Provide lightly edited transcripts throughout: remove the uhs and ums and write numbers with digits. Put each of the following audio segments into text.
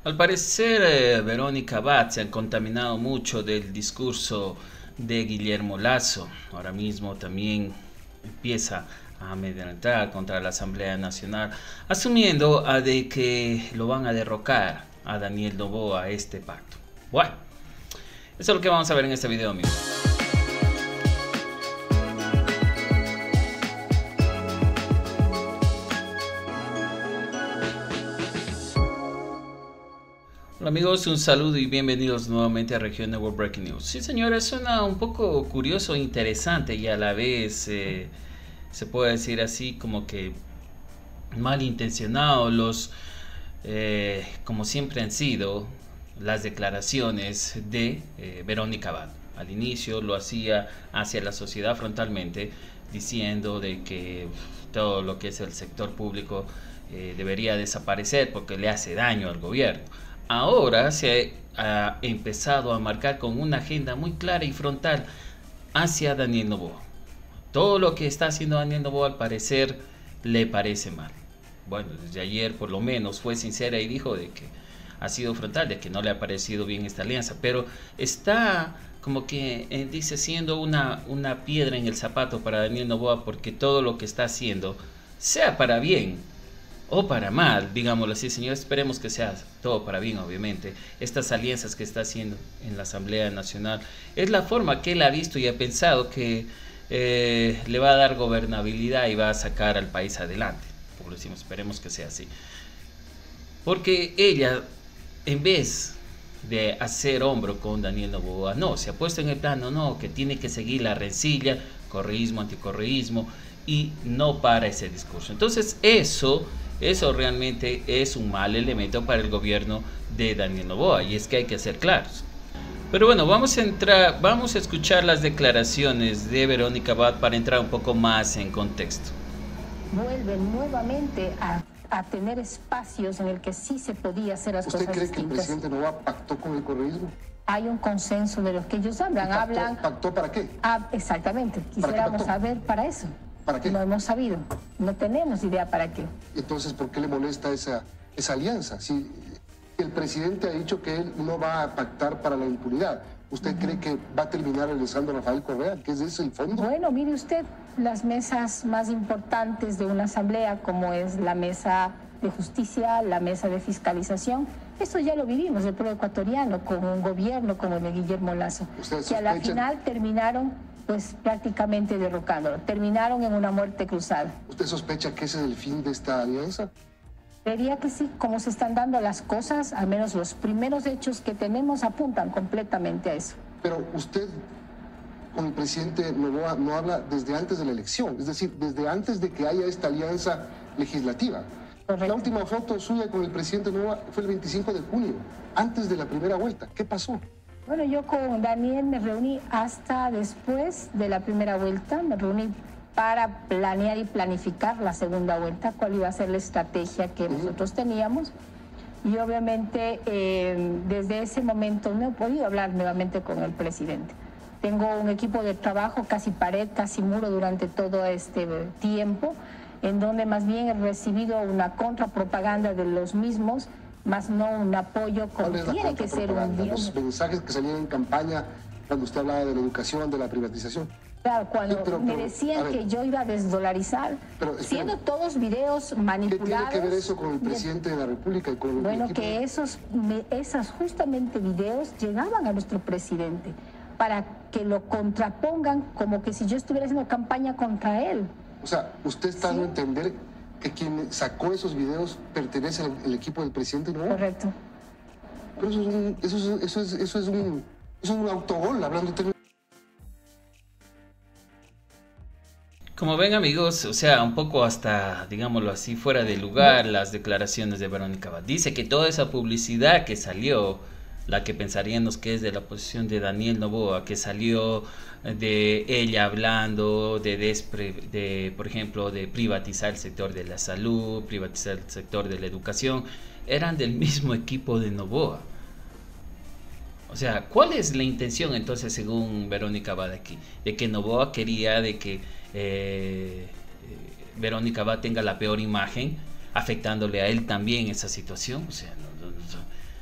Al parecer, Verónica Abad se ha contaminado mucho del discurso de Guillermo Lasso. Ahora mismo también empieza a amedrentar contra la Asamblea Nacional, asumiendo a de que lo van a derrocar a Daniel Noboa este pacto. Bueno, eso es lo que vamos a ver en este video, amigos. Hola amigos, un saludo y bienvenidos nuevamente a Región Network Breaking News. Sí señores, suena un poco curioso e interesante y a la vez se puede decir así como que malintencionado como siempre han sido las declaraciones de Verónica Abad. Al inicio lo hacía hacia la sociedad frontalmente, diciendo de que todo lo que es el sector público debería desaparecer porque le hace daño al gobierno. Ahora se ha empezado a marcar con una agenda muy clara y frontal hacia Daniel Noboa. Todo lo que está haciendo Daniel Noboa al parecer le parece mal. Bueno, desde ayer por lo menos fue sincera y dijo de que ha sido frontal, de que no le ha parecido bien esta alianza, pero está como que dice siendo una piedra en el zapato para Daniel Noboa, porque todo lo que está haciendo, sea para bien o para mal, digámoslo así, señor, esperemos que sea todo para bien, obviamente. Estas alianzas que está haciendo en la Asamblea Nacional es la forma que él ha visto y ha pensado que le va a dar gobernabilidad y va a sacar al país adelante. Como lo decimos, esperemos que sea así. Porque ella, en vez de hacer hombro con Daniel Noboa, no, se ha puesto en el plano, no, que tiene que seguir la rencilla, correísmo, anticorreísmo, y no para ese discurso. Entonces eso realmente es un mal elemento para el gobierno de Daniel Noboa, y es que hay que ser claros. Pero bueno, vamos a escuchar las declaraciones de Verónica Abad para entrar un poco más en contexto. Vuelven nuevamente a tener espacios en el que sí se podía hacer las cosas distintas. ¿Usted cree que el presidente Noboa pactó con el correísmo? Hay un consenso de los que ellos hablan. ¿Pactó para qué? Exactamente, quisiéramos saber para eso. ¿Para qué? No hemos sabido, no tenemos idea para qué. Entonces, ¿por qué le molesta esa alianza? Si el presidente ha dicho que él no va a pactar para la impunidad, ¿usted cree que va a terminar regresando a Rafael Correa? ¿Que ese es el fondo? Bueno, mire usted, las mesas más importantes de una asamblea, como es la mesa de justicia, la mesa de fiscalización, eso ya lo vivimos el pueblo ecuatoriano con un gobierno como el de Guillermo Lasso, que a la final terminaron pues prácticamente derrocándolo, terminaron en una muerte cruzada. ¿Usted sospecha que ese es el fin de esta alianza? Creería que sí, como se están dando las cosas, al menos los primeros hechos que tenemos apuntan completamente a eso. Pero usted con el presidente Noboa no habla desde antes de la elección, es decir, desde antes de que haya esta alianza legislativa. Correcto. La última foto suya con el presidente Noboa fue el 25 de junio, antes de la primera vuelta. ¿Qué pasó? Bueno, yo con Daniel me reuní hasta después de la primera vuelta, me reuní para planear y planificar la segunda vuelta, cuál iba a ser la estrategia que nosotros teníamos. Y obviamente desde ese momento no he podido hablar nuevamente con el presidente. Tengo un equipo de trabajo, casi pared, casi muro durante todo este tiempo, en donde más bien he recibido una contrapropaganda de los mismos, más no un apoyo como tiene que ser un día. Los mensajes que salían en campaña cuando usted hablaba de la educación, de la privatización. Claro, cuando me decían que yo iba a desdolarizar, siendo todos videos manipulados. ¿Qué tiene que ver eso con el presidente de la República y con el Bueno, que esos justamente videos llegaban a nuestro presidente para que lo contrapongan como que si yo estuviera haciendo campaña contra él. O sea, usted está dando a entender que quien sacó esos videos pertenece al equipo del presidente, ¿no? Correcto. Pero eso es un autogol, hablando en términos. Como ven amigos, o sea, un poco hasta, digámoslo así, fuera de lugar las declaraciones de Verónica Abad. Dice que toda esa publicidad que salió, la que pensaríamos que es de la posición de Daniel Noboa, que salió de ella hablando por ejemplo, de privatizar el sector de la salud, privatizar el sector de la educación, eran del mismo equipo de Noboa. O sea, ¿cuál es la intención entonces según Verónica Abad aquí? De que Noboa quería de que Verónica Abad tenga la peor imagen, afectándole a él también esa situación. O sea,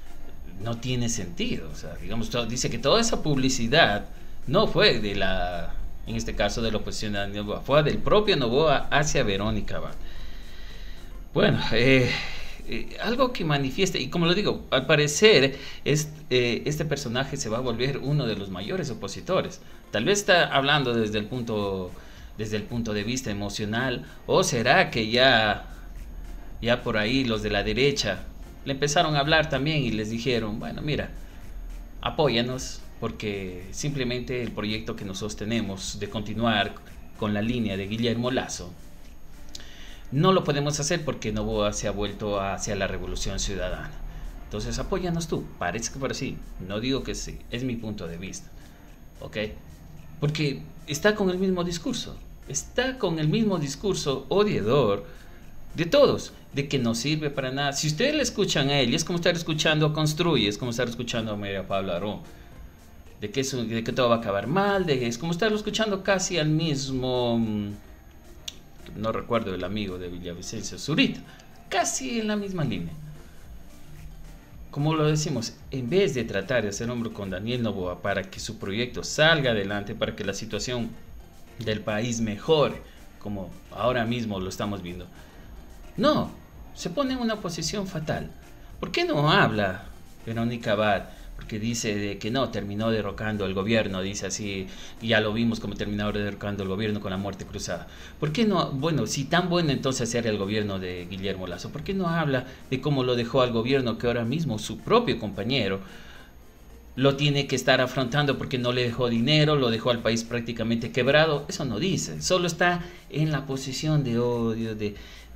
no tiene sentido. O sea, digamos, dice que toda esa publicidad no fue de la, en este caso de la oposición de Daniel Noboa, fue del propio Noboa hacia Verónica Abad. Bueno, algo que manifiesta, y como lo digo, al parecer este personaje se va a volver uno de los mayores opositores. Tal vez está hablando desde el punto de vista emocional, o será que ya por ahí los de la derecha le empezaron a hablar también y les dijeron, bueno, mira, apóyanos, porque simplemente el proyecto que nosotros tenemos de continuar con la línea de Guillermo Lasso no lo podemos hacer porque Noboa se ha vuelto hacia la revolución ciudadana. Entonces apóyanos tú. Parece que por así. No digo que sí. Es mi punto de vista. ¿Ok? Porque está con el mismo discurso. Está con el mismo discurso odiador de todos. De que no sirve para nada. Si ustedes le escuchan a él, es como estar escuchando a Construye, es como estar escuchando a María Pablo Arón. De que todo va a acabar mal. Es como estarlo escuchando casi al mismo... no recuerdo el amigo de Villavicencio, Zurita, casi en la misma línea. Como lo decimos, en vez de tratar de hacer hombro con Daniel Noboa para que su proyecto salga adelante, para que la situación del país mejore, como ahora mismo lo estamos viendo, no, se pone en una posición fatal. ¿Por qué no habla Verónica Abad? Porque dice de que no, terminó derrocando el gobierno, dice así, y ya lo vimos como terminó derrocando el gobierno con la muerte cruzada. ¿Por qué no? Bueno, si tan bueno entonces era el gobierno de Guillermo Lasso, ¿por qué no habla de cómo lo dejó al gobierno que ahora mismo su propio compañero lo tiene que estar afrontando porque no le dejó dinero, lo dejó al país prácticamente quebrado? Eso no dice, solo está en la posición de odio, de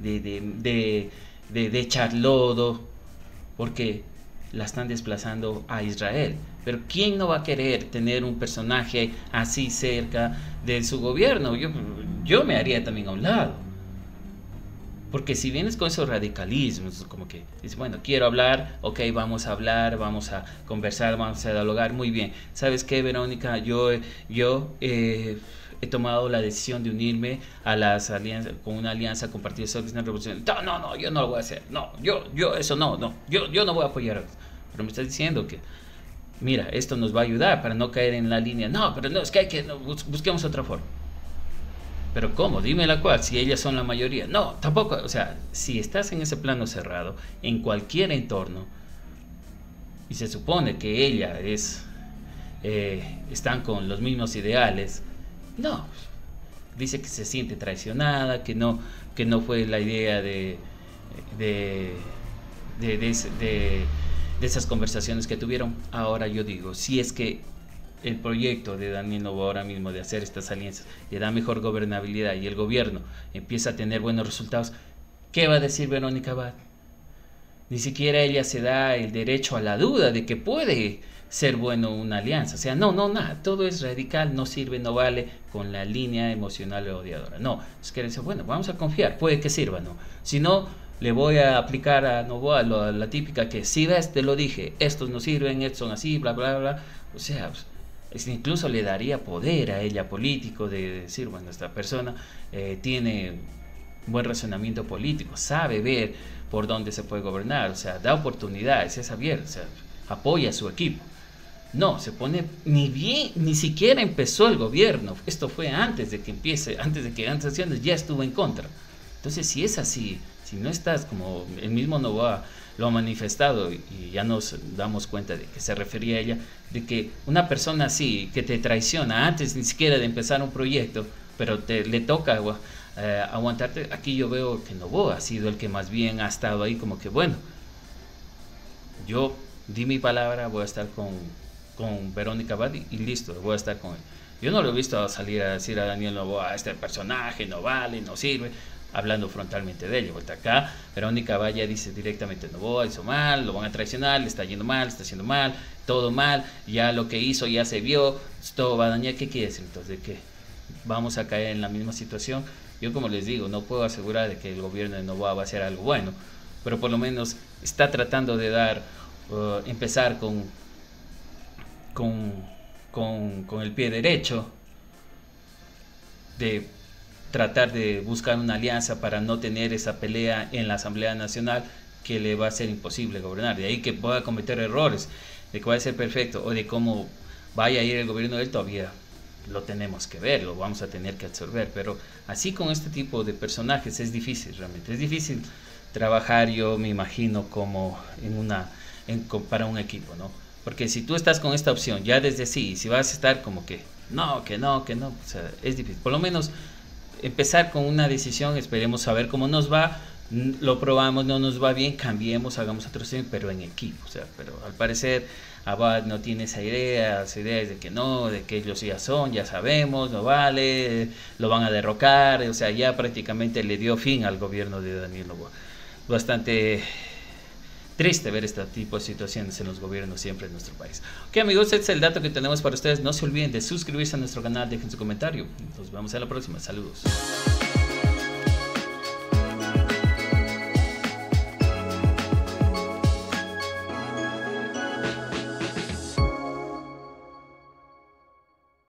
echar lodo, porque la están desplazando a Israel. Pero ¿quién no va a querer tener un personaje así cerca de su gobierno? Yo me haría también a un lado. Porque si vienes con esos radicalismos, como que dices, bueno, quiero hablar, ok, vamos a hablar, vamos a conversar, vamos a dialogar, muy bien. ¿Sabes qué, Verónica? Yo he tomado la decisión de unirme a las alianzas, con una alianza con Partido Socialista Revolucionario. No, yo no lo voy a hacer. No, eso no, yo no voy a apoyar. Pero me estás diciendo que, mira, esto nos va a ayudar para no caer en la línea. No, pero no, es que busquemos otra forma. Pero ¿cómo? Dime la cual, si ellas son la mayoría. No, tampoco, o sea, si estás en ese plano cerrado, en cualquier entorno, y se supone que ella están con los mismos ideales, no, dice que se siente traicionada, que no fue la idea de esas conversaciones que tuvieron. Ahora yo digo, si es que el proyecto de Daniel Noboa ahora mismo de hacer estas alianzas le da mejor gobernabilidad y el gobierno empieza a tener buenos resultados, ¿qué va a decir Verónica Abad? Ni siquiera ella se da el derecho a la duda de que puede ser bueno una alianza. O sea, nada, todo es radical, no sirve, no vale, con la línea emocional odiadora. No, es que dice, bueno, vamos a confiar, puede que sirva, ¿no? Si no, le voy a aplicar a Noboa la típica que, si ves, te lo dije, estos no sirven, estos son así, bla, bla, bla. O sea, incluso le daría poder a ella político de decir, bueno, esta persona tiene buen razonamiento político, sabe ver por dónde se puede gobernar, o sea, da oportunidades, es abierto, o sea, apoya a su equipo. No, se pone, ni siquiera empezó el gobierno, esto fue antes de que empiece, antes de que antes ya estuvo en contra. Entonces, si es así, si no estás, como el mismo Noboa lo ha manifestado, y ya nos damos cuenta de que se refería a ella, de que una persona así, que te traiciona antes ni siquiera de empezar un proyecto, pero le toca aguantarte, aquí yo veo que Noboa ha sido el que más bien ha estado ahí como que, bueno, yo di mi palabra, voy a estar con Verónica Abad y listo, voy a estar con él. Yo no lo he visto salir a decir a Daniel Noboa, este personaje no vale, no sirve, hablando frontalmente de ello. Porque acá Verónica Abad ya dice directamente, Noboa hizo mal, lo van a traicionar, le está yendo mal, está haciendo mal, todo mal, ya lo que hizo ya se vio, todo va a dañar. ¿Qué quiere decir entonces? ¿De qué? ¿Vamos a caer en la misma situación? Yo, como les digo, no puedo asegurar de que el gobierno de Noboa va a hacer algo bueno, pero por lo menos está tratando de empezar con el pie derecho, de tratar de buscar una alianza para no tener esa pelea en la Asamblea Nacional, que le va a ser imposible gobernar. De ahí que pueda cometer errores, de que vaya a ser perfecto, o de cómo vaya a ir el gobierno de él, todavía lo tenemos que ver, lo vamos a tener que absorber. Pero así con este tipo de personajes es difícil, realmente. Es difícil trabajar, yo me imagino, como para un equipo, ¿no? Porque si tú estás con esta opción, ya desde sí, si vas a estar como que no, o sea, es difícil. Por lo menos empezar con una decisión, esperemos saber cómo nos va, lo probamos, no nos va bien, cambiemos, hagamos otro sistema, pero en equipo. O sea, pero al parecer Abad no tiene esa idea, las ideas de que no, de que ellos ya sabemos, no vale, lo van a derrocar, o sea, ya prácticamente le dio fin al gobierno de Daniel Noboa. Bastante triste ver este tipo de situaciones en los gobiernos siempre en nuestro país. Ok, amigos, este es el dato que tenemos para ustedes. No se olviden de suscribirse a nuestro canal, dejen su comentario. Nos vemos en la próxima. Saludos.